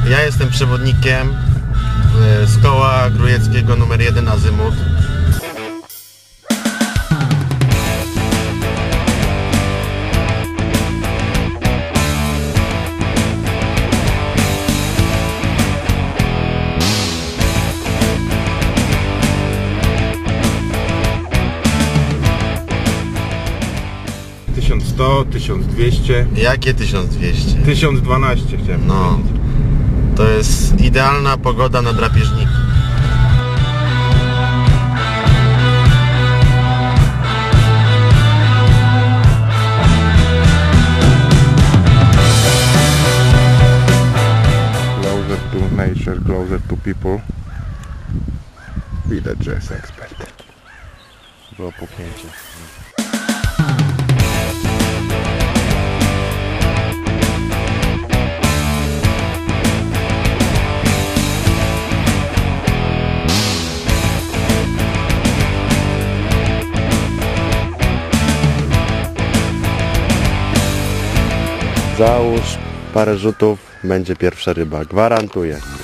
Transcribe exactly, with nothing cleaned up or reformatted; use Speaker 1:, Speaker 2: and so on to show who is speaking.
Speaker 1: Ja jestem przewodnikiem z koła Grujeckiego numer jeden Azymut.
Speaker 2: tysiąc sto, tysiąc dwieście.
Speaker 1: Jakie tysiąc dwieście?
Speaker 2: tysiąc dwanaście chciałem
Speaker 1: No,
Speaker 2: powiedzieć.
Speaker 1: to jest idealna pogoda na drapieżniki.
Speaker 2: Closer to nature, closer to people. Widać, że jest ekspert. Było puknięcie.
Speaker 1: Załóż parę rzutów, będzie pierwsza ryba, gwarantuję.